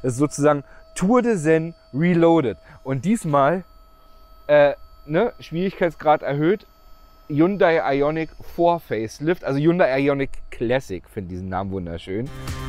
Das ist sozusagen Tour de Zen Reloaded. Und diesmal, Schwierigkeitsgrad erhöht, Hyundai Ioniq 4 Facelift, also Hyundai Ioniq Classic, finde diesen Namen wunderschön.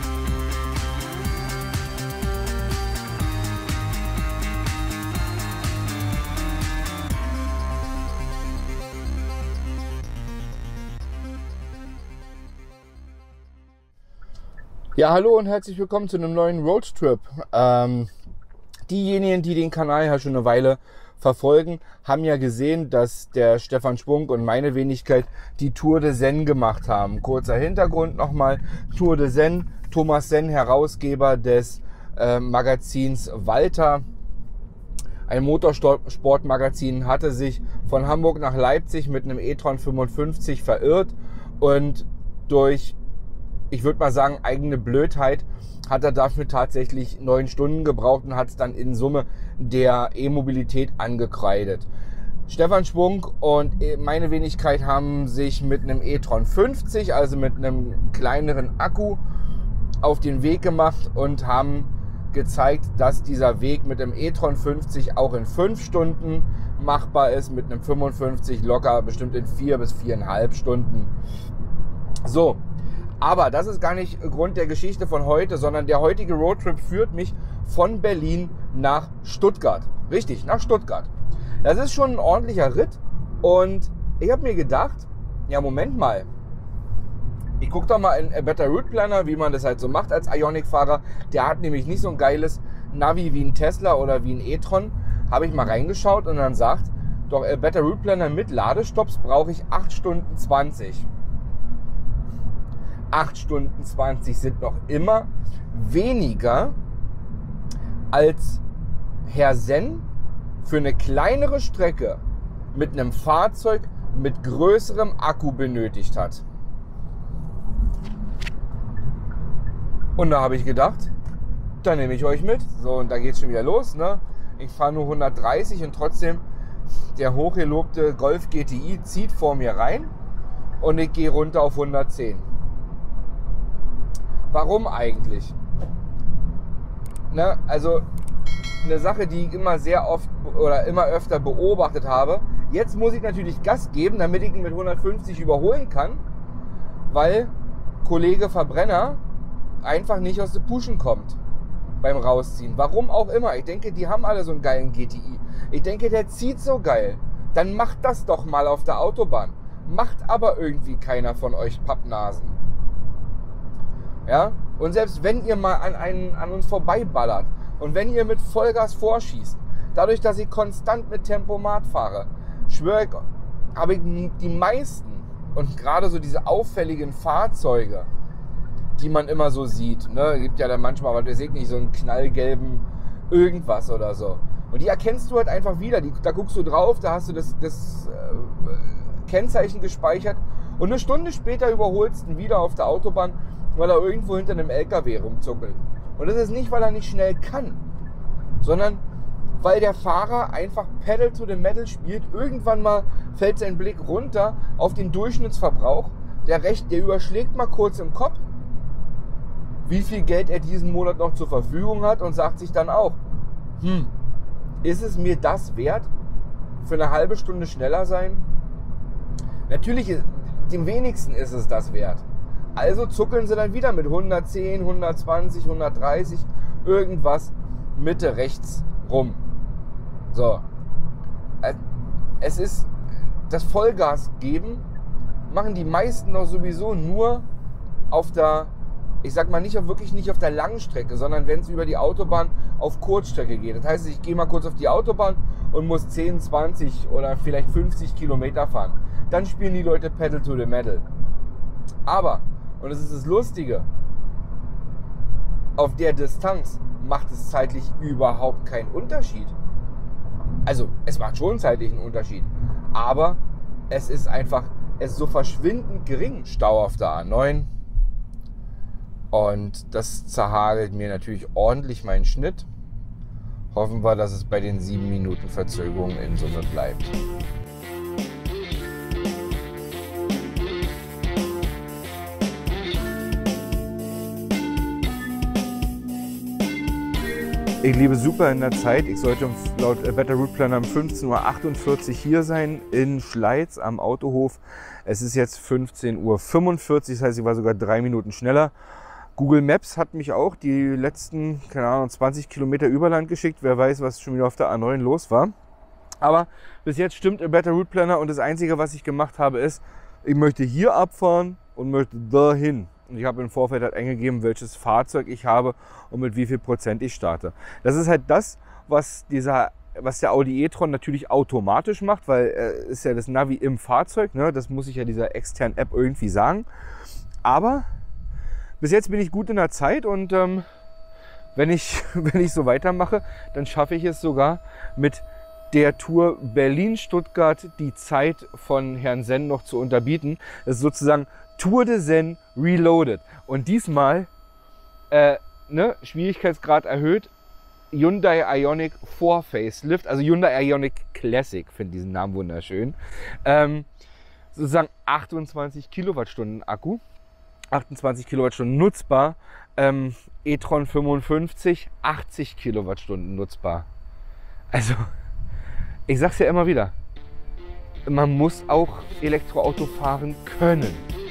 Ja, hallo und herzlich willkommen zu einem neuen Roadtrip. Diejenigen, die den Kanal ja schon eine Weile verfolgen, haben ja gesehen, dass der Stefan Spunk und meine Wenigkeit die Tour de Zen gemacht haben. Kurzer Hintergrund nochmal, Tour de Zen, Thomas Zen, Herausgeber des Magazins Walter. Ein Motorsportmagazin, hatte sich von Hamburg nach Leipzig mit einem e-tron 55 verirrt und durch, ich würde mal sagen, eigene Blödheit hat er dafür tatsächlich 9 Stunden gebraucht und hat es dann in Summe der E-Mobilität angekreidet. Stefan Spunk und meine Wenigkeit haben sich mit einem e-tron 50, also mit einem kleineren Akku, auf den Weg gemacht und haben gezeigt, dass dieser Weg mit dem e-tron 50 auch in 5 Stunden machbar ist, mit einem 55 locker bestimmt in 4 bis 4,5 Stunden. So. Aber das ist gar nicht Grund der Geschichte von heute, sondern der heutige Roadtrip führt mich von Berlin nach Stuttgart. Richtig, nach Stuttgart. Das ist schon ein ordentlicher Ritt und ich habe mir gedacht, ja Moment mal, ich gucke doch mal in Better Route Planner, wie man das halt so macht als Ioniq-Fahrer. Der hat nämlich nicht so ein geiles Navi wie ein Tesla oder wie ein e-tron. Habe ich mal reingeschaut und dann sagt, doch Better Route Planner mit Ladestopps brauche ich 8 Stunden 20. 8 Stunden 20 sind noch immer weniger als Herr Zen für eine kleinere Strecke mit einem Fahrzeug mit größerem Akku benötigt hat. Und da habe ich gedacht, da nehme ich euch mit. So, und da geht es schon wieder los. Ne? Ich fahre nur 130 und trotzdem der hochgelobte Golf GTI zieht vor mir rein und ich gehe runter auf 110. Warum eigentlich? Ne, also eine Sache, die ich immer sehr oft oder immer öfter beobachtet habe. Jetzt muss ich natürlich Gas geben, damit ich ihn mit 150 überholen kann, weil Kollege Verbrenner einfach nicht aus der Puschen kommt beim Rausziehen. Warum auch immer. Ich denke, die haben alle so einen geilen GTI. Ich denke, der zieht so geil. Dann macht das doch mal auf der Autobahn. Macht aber irgendwie keiner von euch Pappnasen. Ja? Und selbst wenn ihr mal an uns vorbeiballert und wenn ihr mit Vollgas vorschießt, dadurch, dass ich konstant mit Tempomat fahre, schwöre ich, habe ich die meisten und gerade so diese auffälligen Fahrzeuge, die man immer so sieht, ne? Es gibt ja dann manchmal, aber ihr seht nicht, so einen knallgelben irgendwas oder so. Und die erkennst du halt einfach wieder. Da guckst du drauf, da hast du das Kennzeichen gespeichert und eine Stunde später überholst du ihn wieder auf der Autobahn, weil er irgendwo hinter einem LKW rumzuckelt. Und das ist nicht, weil er nicht schnell kann, sondern weil der Fahrer einfach Pedal to the Metal spielt. Irgendwann mal fällt sein Blick runter auf den Durchschnittsverbrauch. Der überschlägt mal kurz im Kopf, wie viel Geld er diesen Monat noch zur Verfügung hat und sagt sich dann auch, ist es mir das wert, für eine halbe Stunde schneller sein? Natürlich, dem wenigsten ist es das wert. Also zuckeln sie dann wieder mit 110, 120, 130, irgendwas Mitte rechts rum. So. Es ist das Vollgas geben, machen die meisten doch sowieso nur auf der, ich sag mal wirklich nicht auf der langen Strecke, sondern wenn es über die Autobahn auf Kurzstrecke geht. Das heißt, ich gehe mal kurz auf die Autobahn und muss 10, 20 oder vielleicht 50 Kilometer fahren. Dann spielen die Leute Pedal to the Metal. Aber, und das ist das Lustige, auf der Distanz macht es zeitlich überhaupt keinen Unterschied. Also, es macht schon zeitlich einen Unterschied, aber es ist so verschwindend gering. Stau auf der A9 und das zerhagelt mir natürlich ordentlich meinen Schnitt. Hoffen wir, dass es bei den 7 Minuten Verzögerung in Summe bleibt. Ich liege super in der Zeit. Ich sollte laut Better Route Planner um 15:48 Uhr hier sein in Schleiz am Autohof. Es ist jetzt 15:45 Uhr, das heißt, ich war sogar 3 Minuten schneller. Google Maps hat mich auch die letzten, keine Ahnung, 20 Kilometer Überland geschickt. Wer weiß, was schon wieder auf der A9 los war. Aber bis jetzt stimmt im Better Route Planner und das Einzige, was ich gemacht habe, ist, ich möchte hier abfahren und möchte dahin. Und ich habe im Vorfeld halt eingegeben, welches Fahrzeug ich habe und mit wie viel Prozent ich starte. Das ist halt das, was der Audi e-tron natürlich automatisch macht, weil ist ja das Navi im Fahrzeug, ne? Das muss ich ja dieser externen App irgendwie sagen. Aber bis jetzt bin ich gut in der Zeit und wenn ich so weitermache, dann schaffe ich es sogar mit der Tour Berlin-Stuttgart die Zeit von Herrn Senn noch zu unterbieten. Das ist sozusagen Tour de Zen Reloaded. Und diesmal, Schwierigkeitsgrad erhöht, Hyundai Ioniq 4 Facelift, also Hyundai Ioniq Classic, finde diesen Namen wunderschön. Sozusagen 28 Kilowattstunden Akku, 28 Kilowattstunden nutzbar, e-tron 55, 80 Kilowattstunden nutzbar. Also, ich sag's ja immer wieder, man muss auch Elektroauto fahren können.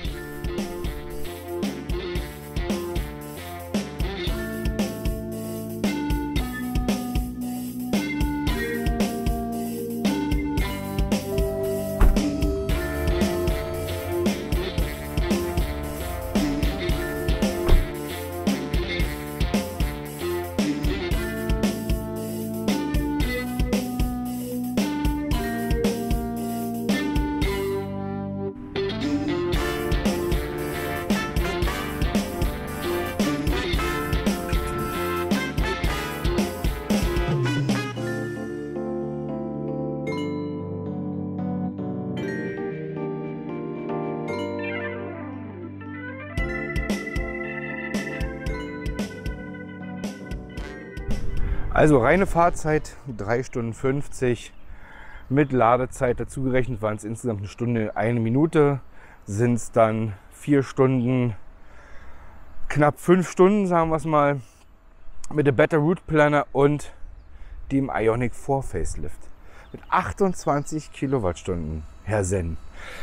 Also reine Fahrzeit 3 Stunden 50, mit Ladezeit dazu gerechnet waren es insgesamt 1 Stunde 1 Minute, sind es dann 4 Stunden, knapp 5 Stunden, sagen wir es mal, mit dem Better Route Planner und dem Ioniq 4 Facelift. Mit 28 Kilowattstunden, Herr Senn.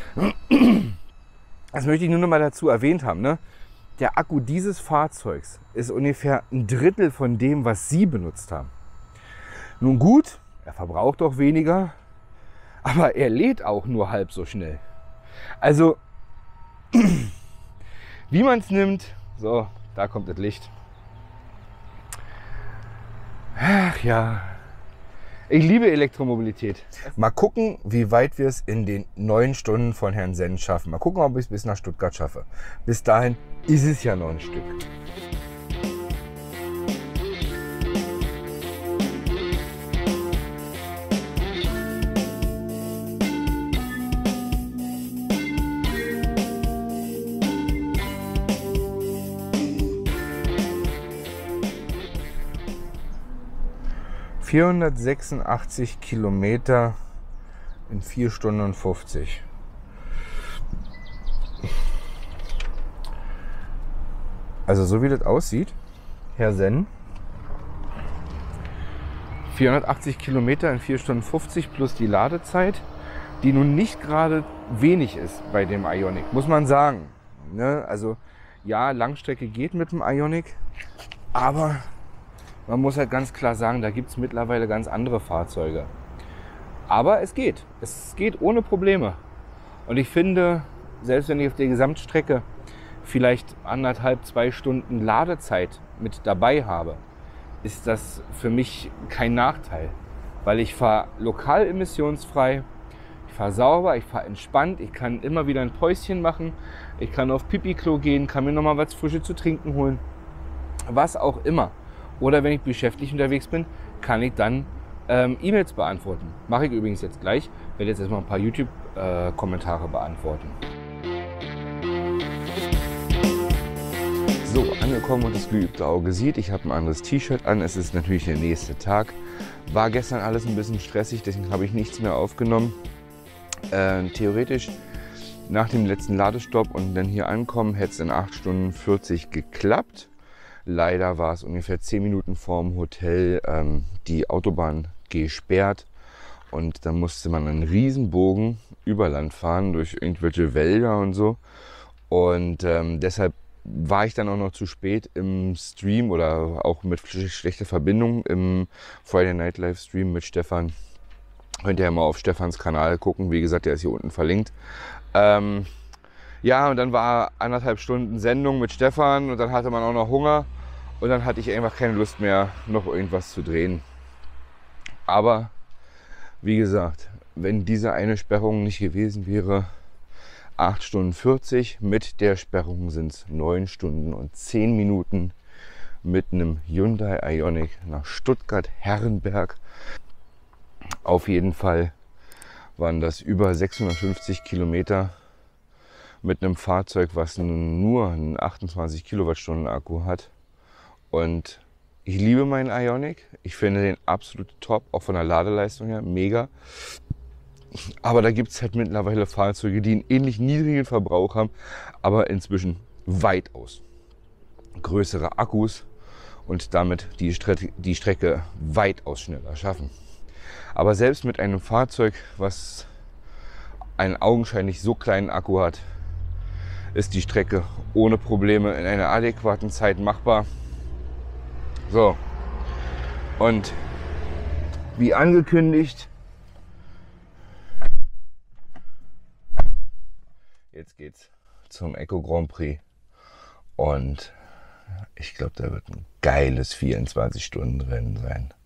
Das möchte ich nur noch mal dazu erwähnt haben, ne? Der Akku dieses Fahrzeugs ist ungefähr 1/3 von dem, was Sie benutzt haben. Nun gut, er verbraucht auch weniger, aber er lädt auch nur halb so schnell. Also, wie man es nimmt, so, da kommt das Licht. Ach ja, ich liebe Elektromobilität. Mal gucken, wie weit wir es in den 9 Stunden von Herrn Senn schaffen. Mal gucken, ob ich es bis nach Stuttgart schaffe. Bis dahin ist es ja noch ein Stück. ...486 Kilometer in 4 Stunden und 50. Also so wie das aussieht, Herr Senn, 480 Kilometer in 4 Stunden 50 plus die Ladezeit, die nun nicht gerade wenig ist bei dem Ioniq, muss man sagen. Ne? Also ja, Langstrecke geht mit dem Ioniq, aber man muss halt ganz klar sagen, da gibt es mittlerweile ganz andere Fahrzeuge. Aber es geht ohne Probleme. Und ich finde, selbst wenn ich auf der Gesamtstrecke vielleicht 1,5, 2 Stunden Ladezeit mit dabei habe, ist das für mich kein Nachteil. Weil ich fahre lokal emissionsfrei, ich fahre sauber, ich fahre entspannt, ich kann immer wieder ein Päuschen machen, ich kann auf Pipi-Klo gehen, kann mir nochmal was Frisches zu trinken holen, was auch immer. Oder wenn ich geschäftlich unterwegs bin, kann ich dann E-Mails beantworten. Mache ich übrigens jetzt gleich. Ich werde jetzt erstmal ein paar YouTube-Kommentare beantworten. So, angekommen und das geübte Auge sieht, ich habe ein anderes T-Shirt an. Es ist natürlich der nächste Tag. War gestern alles ein bisschen stressig, deswegen habe ich nichts mehr aufgenommen. Theoretisch nach dem letzten Ladestopp und dann hier ankommen, hätte es in 8 Stunden 40 geklappt. Leider war es ungefähr 10 Minuten vorm Hotel die Autobahn gesperrt. Und dann musste man einen Riesenbogen über Land fahren durch irgendwelche Wälder und so. Und deshalb war ich dann auch noch zu spät im Stream oder auch mit schlechter Verbindung im Friday Night Live Stream mit Stefan. Könnt ihr ja mal auf Stefans Kanal gucken. Wie gesagt, der ist hier unten verlinkt. Ja, und dann war 1,5 Stunden Sendung mit Stefan und dann hatte man auch noch Hunger. Und dann hatte ich einfach keine Lust mehr, noch irgendwas zu drehen. Aber wie gesagt, wenn diese eine Sperrung nicht gewesen wäre, 8 Stunden 40, mit der Sperrung sind es 9 Stunden und 10 Minuten mit einem Hyundai Ioniq nach Stuttgart-Herrenberg. Auf jeden Fall waren das über 650 Kilometer mit einem Fahrzeug, was nur einen 28 Kilowattstunden Akku hat. Und ich liebe meinen Ioniq. Ich finde den absolut top, auch von der Ladeleistung her, mega. Aber da gibt es halt mittlerweile Fahrzeuge, die einen ähnlich niedrigen Verbrauch haben, aber inzwischen weitaus größere Akkus und damit die Strecke weitaus schneller schaffen. Aber selbst mit einem Fahrzeug, was einen augenscheinlich so kleinen Akku hat, ist die Strecke ohne Probleme in einer adäquaten Zeit machbar. So, und wie angekündigt, jetzt geht's zum Echo Grand Prix und ich glaube, da wird ein geiles 24-Stunden-Rennen sein.